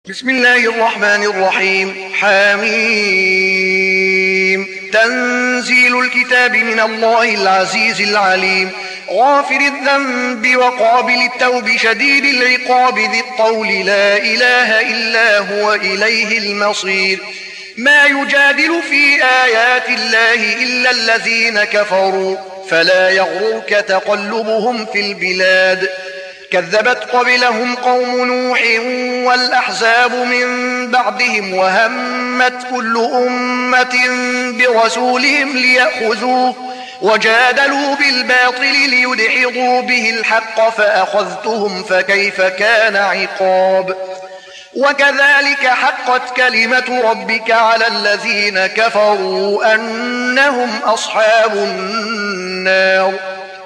بسم الله الرحمن الرحيم. حميم. تنزيل الكتاب من الله العزيز العليم، غافر الذنب وقابل التوب شديد العقاب ذي الطول، لا إله إلا هو إليه المصير. ما يجادل في آيات الله إلا الذين كفروا، فلا يغررك تقلبهم في البلاد. كذبت قبلهم قوم نوح والأحزاب من بعدهم، وهمت كل أمة برسولهم ليأخذوه، وجادلوا بالباطل ليدحضوا به الحق، فأخذتهم فكيف كان عقاب. وكذلك حقت كلمة ربك على الذين كفروا أنهم أصحاب النار.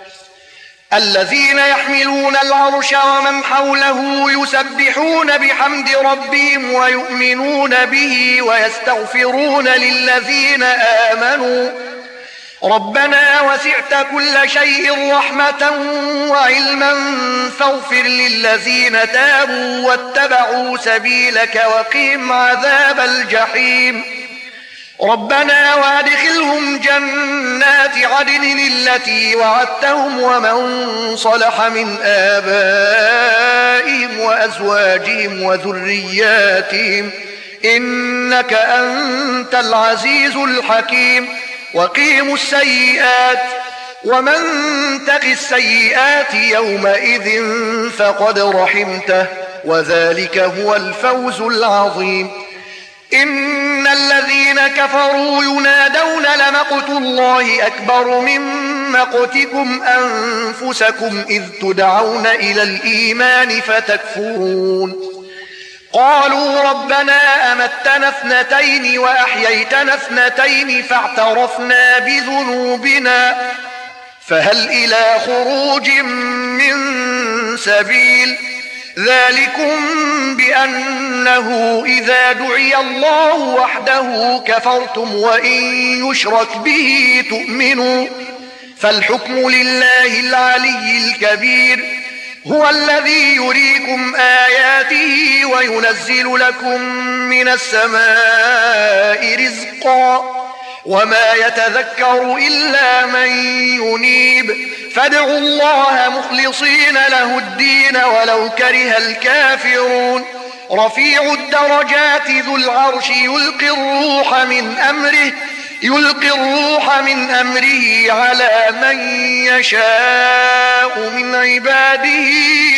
الذين يحملون العرش ومن حوله يسبحون بحمد ربهم ويؤمنون به ويستغفرون للذين آمنوا ربنا وسعت كل شيء رحمة وعلما فاغفر للذين تابوا واتبعوا سبيلك وقهم عذاب الجحيم. ربنا وادخلهم جنات عدن التي وعدتهم ومن صلح من آبائهم وأزواجهم وذرياتهم إنك أنت العزيز الحكيم. وقيموا السيئات ومن تق السيئات يومئذ فقد رحمته، وذلك هو الفوز العظيم. إن الذين كفروا ينادون لمقت الله أكبر من مقتكم أنفسكم إذ تدعون إلى الإيمان فتكفرون. قالوا ربنا أمتنا اثنتين وأحييتنا اثنتين فاعترفنا بذنوبنا فهل إلى خروج من سبيل. ذلكم بأنه إذا دعي الله وحده كفرتم وإن يشرك به تؤمنوا، فالحكم لله العلي الكبير. هو الذي يريكم آياته وينزل لكم من السماء رزقا، وما يتذكر إلا من ينيب. فادعوا الله مخلصين له الدين ولو كره الكافرون. رفيع الدرجات ذو العرش يلقي الروح من أمره على من يشاء من عباده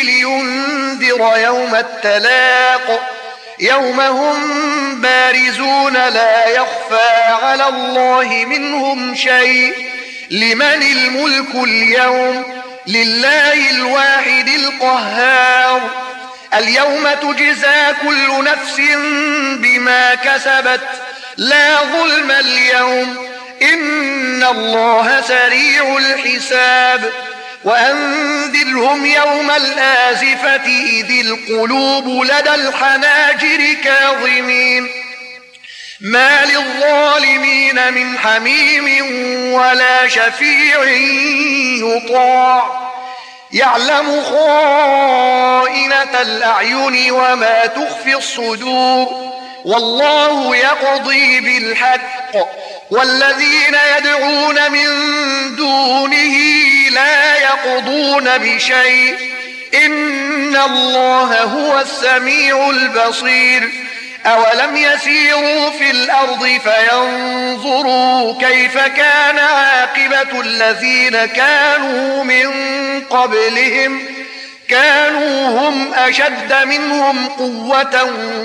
لينذر يوم التلاق، يوم هم بارزون لا يخفى على الله منهم شيء. لمن الملك اليوم؟ لله الواحد القهار. اليوم تجزى كل نفس بما كسبت لا ظلم اليوم، إن الله سريع الحساب. وأنذرهم يوم الآزفة إذ القلوب لدى الحناجر كاظمين، ما للظالمين من حميم ولا شفيع يطاع. يعلم خائنة الأعين وما تخفي الصدور، والله يقضي بالحق. والذين يدعون من دونه لا يقضون بشيء، إن الله هو السميع البصير. أولم يسيروا في الأرض فينظروا كيف كان عاقبة الذين كانوا من قبلهم؟ كانوا هم أشد منهم قوة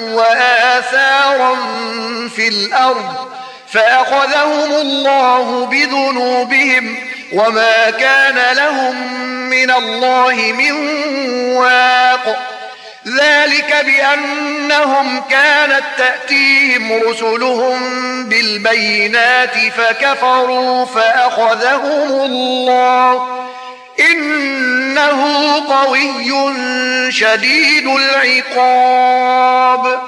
وآثارا في الأرض، فأخذهم الله بذنوبهم، وما كان لهم من الله من واق. ذلك بأنهم كانت تأتيهم رسلهم بالبينات فكفروا فأخذهم الله، إنه قوي شديد العقاب.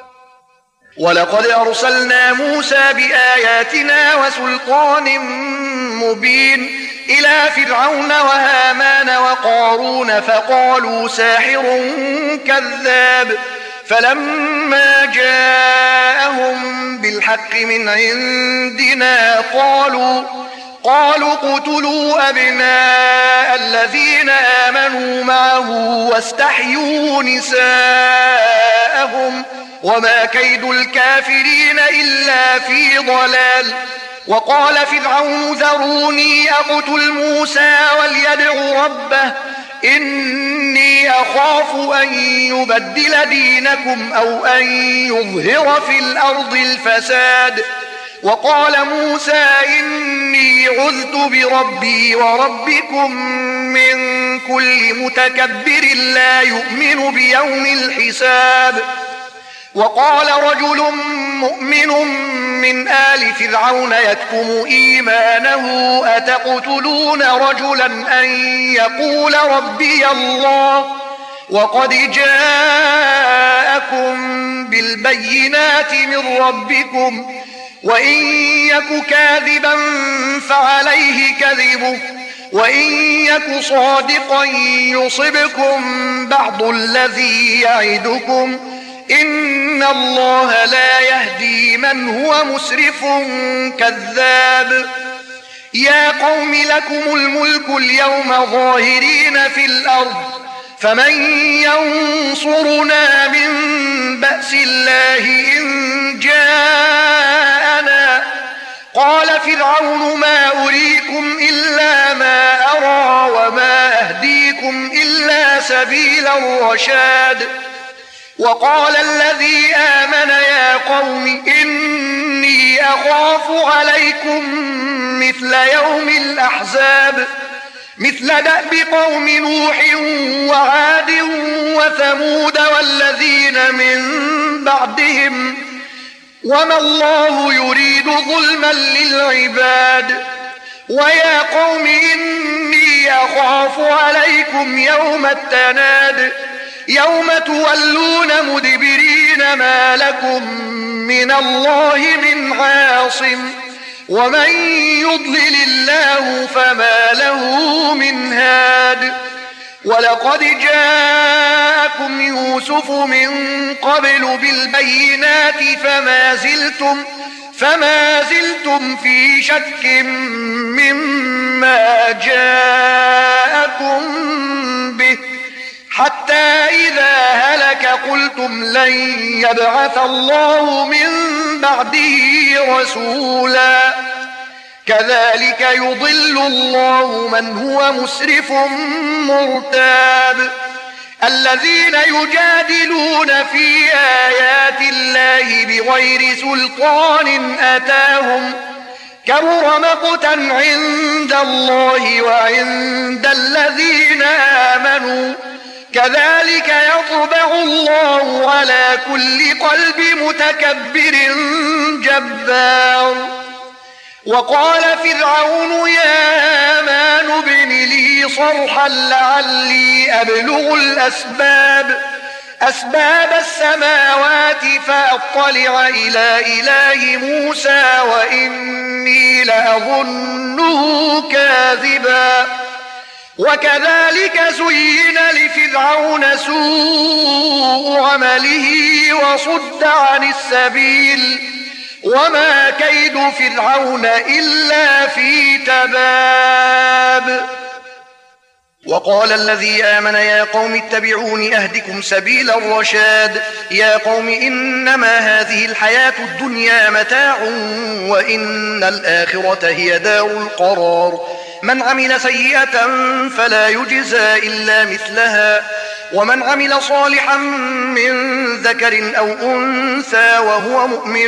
ولقد أرسلنا موسى بآياتنا وسلطان مبين إلى فرعون وهامان وقارون فقالوا ساحر كذاب فلما جاءهم بالحق من عندنا قالوا اقتلوا أبناء الذين آمنوا معه واستحيوا نساءهم وما كيد الكافرين إلا في ضلال. وقال فرعون ذروني أقتل موسى وليدع ربه إني أخاف أن يبدل دينكم أو أن يظهر في الأرض الفساد. وقال موسى إني عذت بربي وربكم من كل متكبر لا يؤمن بيوم الحساب. وقال رجل مؤمن من آل فرعون يكتم إيمانه أتقتلون رجلا أن يقول ربي الله وقد جاءكم بالبينات من ربكم وإن يك كاذبا فعليه كذبه وإن يك صادقا يصبكم بعض الذي يعدكم إن الله لا يهدي من هو مسرف كذاب. يا قوم لكم الملك اليوم ظاهرين في الأرض فمن ينصرنا من بأس الله إن جاءنا. قال فرعون ما أريكم إلا ما أرى وما أهديكم إلا سبيل الرشاد. وقال الذي آمن يا قوم إني أخاف عليكم مثل يوم الأحزاب مثل دأب قوم نوح وعاد وثمود والذين من بعدهم وما الله يريد ظلما للعباد. ويا قوم إني أخاف عليكم يوم التناد يوم تولون مدبرين ما لكم من الله من عاصم ومن يضلل الله فما له من هاد. ولقد جاءكم يوسف من قبل بالبينات فما زلتم في شك مما جاءكم به حتى إذا هلك قلتم لن يبعث الله من بعده رسولا كذلك يضل الله من هو مسرف مرتاب. الذين يجادلون في آيات الله بغير سلطان أتاهم كبر مقتا عند الله وعند الذين آمنوا كذلك يطبع الله على كل قلب متكبر جبار. وقال فرعون يا هامان ابن لي صرحا لعلي أبلغ أسباب السماوات فأطلع إلى إله موسى وإني لأظنه كاذبا. وكذلك زين لفرعون سوء عمله وصد عن السبيل وما كيد فرعون إلا في تباب. وقال الذي آمن يا قوم اتبعون أهدكم سبيل الرشاد. يا قوم إنما هذه الحياة الدنيا متاع وإن الآخرة هي دار القرار. من عمل سيئة فلا يجزى إلا مثلها ومن عمل صالحا من ذكر أو أنثى وهو مؤمن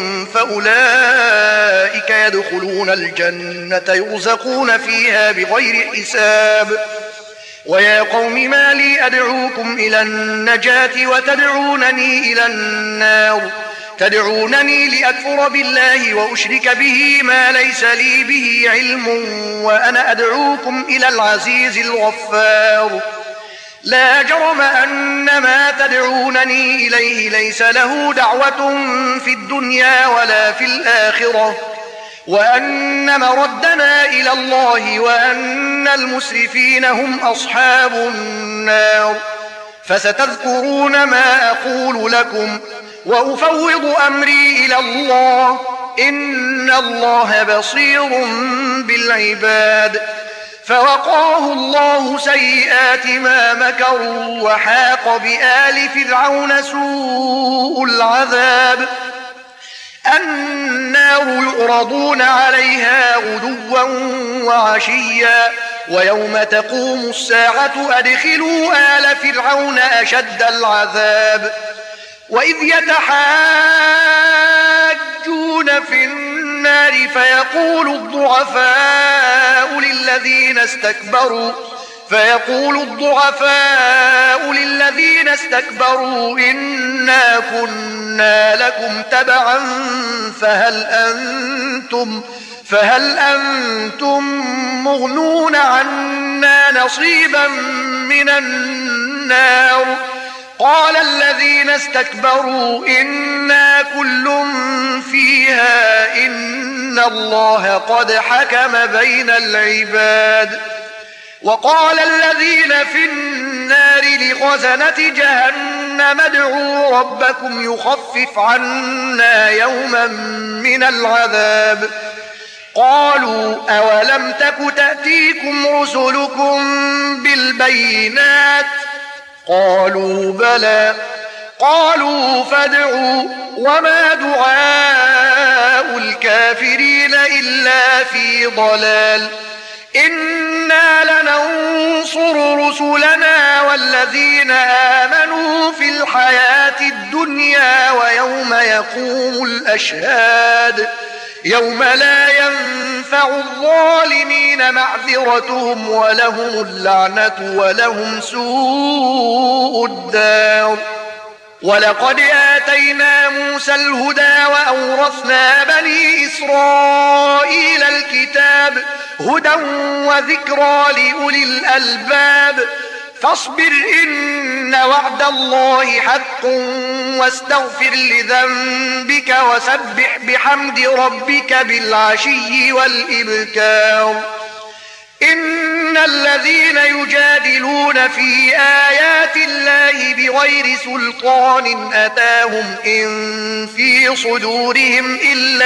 فأولئك يدخلون الجنة يرزقون فيها بغير حساب. ويا قوم ما لي أدعوكم إلى النجاة وتدعونني إلى النار. تدعونني لأكفر بالله وأشرك به ما ليس لي به علم وأنا أدعوكم إلى العزيز الغفار. لا جرم أن ما تدعونني إليه ليس له دعوة في الدنيا ولا في الآخرة وأن مردنا إلى الله وأن المسرفين هم أصحاب النار. فستذكرون ما أقول لكم وأفوض أمري إلى الله إن الله بصير بالعباد. فوقاه الله سيئات ما مكروا وحاق بآل فرعون سوء العذاب. النار يعرضون عليها غدوا وعشيا ويوم تقوم الساعة أدخلوا آل فرعون أشد العذاب. وإذ يتحاجون في النار فيقول الضعفاء للذين استكبروا إنا كنا لكم تبعا فهل أنتم مغنون عنا نصيبا من النار. قال الذين استكبروا إنا كل فيها إن الله قد حكم بين العباد. وقال الذين في النار لخزنة جهنم ادعوا ربكم يخفف عنا يوما من العذاب. قالوا أولم تك تأتيكم رسلكم بالبينات قالوا بلى. قالوا فادعوا وما دعاء الكافرين إلا في ضلال. إنا لننصر رسلنا والذين آمنوا في الحياة الدنيا ويوم يقوم الأشهاد يوم لا ينفع الظالمين معذرتهم ولهم اللعنة ولهم سوء الدار. ولقد آتينا موسى الهدى وأورثنا بني إسرائيل الكتاب هدى وذكرى لأولي الألباب. فاصبر إن وعد الله حق واستغفر لذنبك وسبح بحمد ربك بالعشي والإبكار. إن الذين يجادلون في آيات الله بغير سلطان أتاهم إن في صدورهم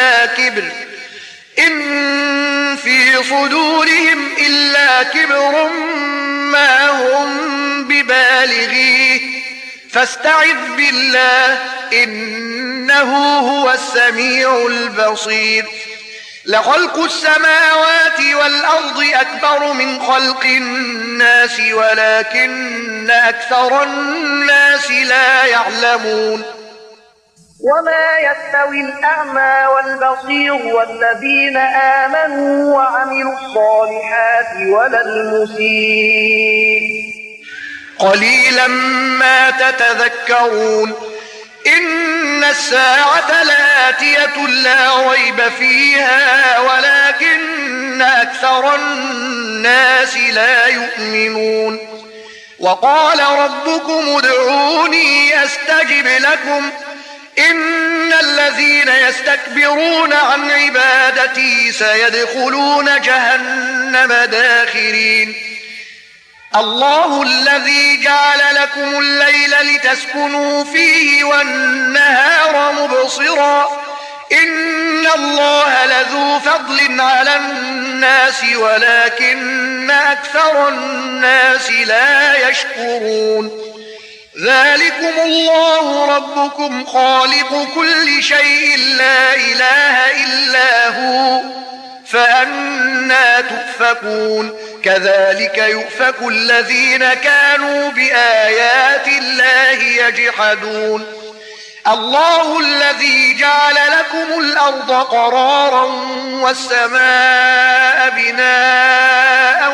إلا كبر ما هم ببالغيه فاستعذ بالله إنه هو السميع البصير. لخلق السماوات والأرض أكبر من خلق الناس ولكن أكثر الناس لا يعلمون. وما يستوي الأعمى والبصير والذين آمنوا وعملوا الصالحات ولا المسيء قليلا ما تتذكرون. إن الساعة لآتية لا ريب فيها ولكن أكثر الناس لا يؤمنون. وقال ربكم ادعوني أستجب لكم إن الذين يستكبرون عن عبادتي سيدخلون جهنم داخرين. الله الذي جعل لكم الليل لتسكنوا فيه والنهار مبصرا إن الله لذو فضل على الناس ولكن أكثر الناس لا يشكرون. ذلكم الله ربكم خالق كل شيء لا إله إلا هو فأنى تؤفكون. كذلك يؤفك الذين كانوا بآيات الله يجحدون. الله الذي جعل لكم الأرض قرارا والسماء بناء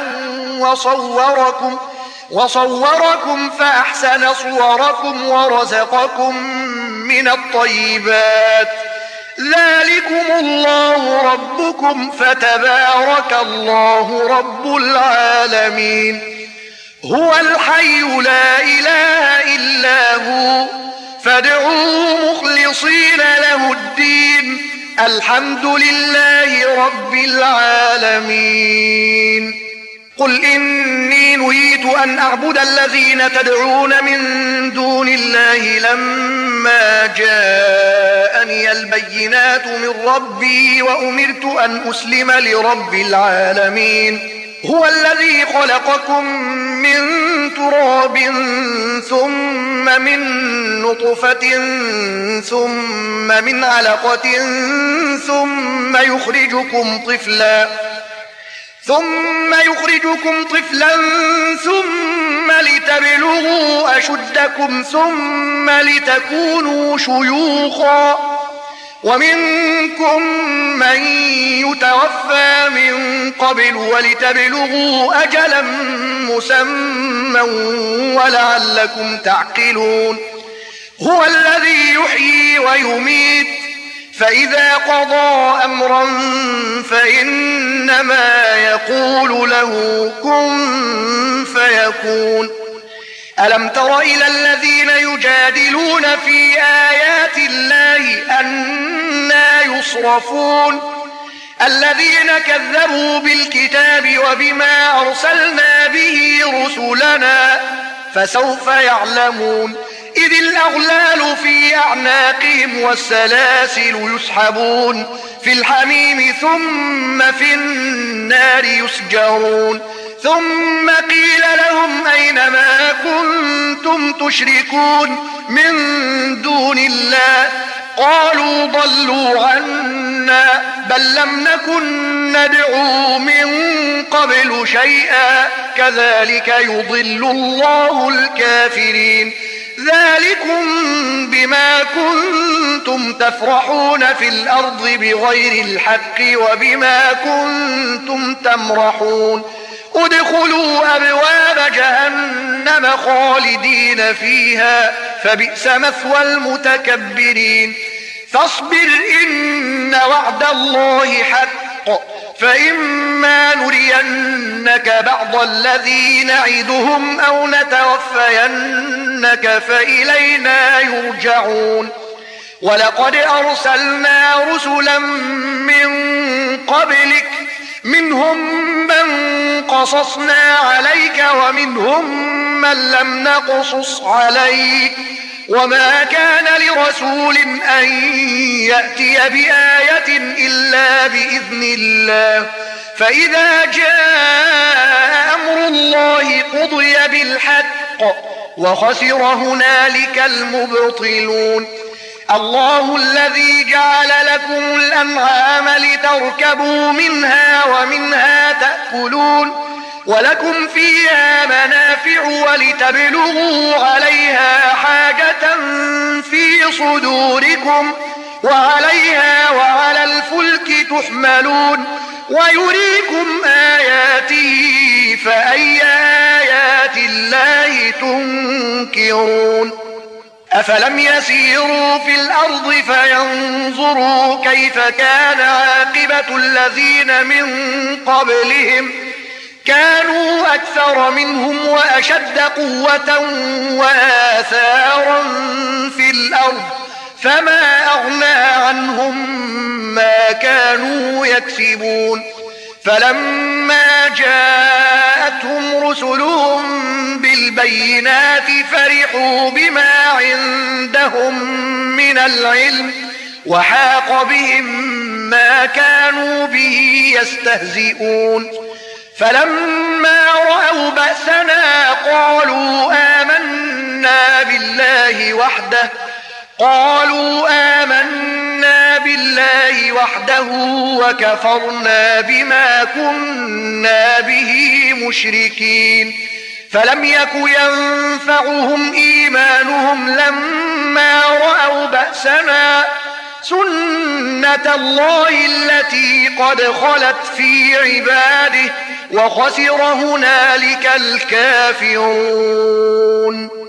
وصوركم فأحسن صوركم ورزقكم من الطيبات. ذلكم الله ربكم فتبارك الله رب العالمين. هو الحي لا إله إلا هو فادعوه مخلصين له الدين الحمد لله رب العالمين. قل إني نهيت أن أعبد الذين تدعون من دون الله لما جاءني البينات من ربي وأمرت أن أسلم لرب العالمين هو الذي خلقكم من تراب ثم من نطفة ثم من علقة ثم يخرجكم طفلا ثم لتبلغوا أشدكم ثم لتكونوا شيوخا ومنكم من يتوفى من قبل ولتبلغوا أجلا مسمى ولعلكم تعقلون هو الذي يحيي ويميت فإذا قضى أمرا فإنما يقول له كن فيكون ألم تر إلى الذين يجادلون في آيات الله أنى يصرفون الذين كذبوا بالكتاب وبما أرسلنا به رسلنا فسوف يعلمون إذ الأغلال في أعناقهم والسلاسل يسحبون في الحميم ثم في النار يسجرون ثم قيل لهم أين ما كنتم تشركون من دون الله قالوا ضلوا عنا بل لم نكن ندعو من قبل شيئا كذلك يضل الله الكافرين ذلكم بما كنتم تفرحون في الأرض بغير الحق وبما كنتم تمرحون ادخلوا أبواب جهنم خالدين فيها فبئس مثوى المتكبرين فاصبر إن وعد الله حق فإما نرينك بعض الذي نعدهم أو نتوفينك فإلينا يرجعون ولقد أرسلنا رسلا من قبلك منهم من قصصنا عليك ومنهم من لم نقصص عليك وما كان لرسول أن يأتي بآية إلا بإذن الله فإذا جاء أمر الله قضي بالحق وخسر هنالك المبطلون الله الذي جعل لكم الأنعام لتركبوا منها ومنها تأكلون ولكم فيها منافع ولتبلغوا عليها حاجة في صدوركم وعليها وعلى الفلك تحملون ويريكم آياته فأي آيات الله تنكرون أفلم يسيروا في الأرض فينظروا كيف كان عاقبة الذين من قبلهم كانوا أكثر منهم وأشد قوة وآثارا في الأرض فما أغنى عنهم ما كانوا يكسبون فلما جاءتهم رسلهم بالبينات فرحوا بما عندهم من العلم وحاق بهم ما كانوا به يستهزئون فلما رأوا بأسنا قالوا آمنا بالله وحده وكفرنا بما كنا به مشركين فلم يك ينفعهم إيمانهم لما رأوا بأسنا سنة الله التي قد خلت في عباده وخسر هنالك الكافرون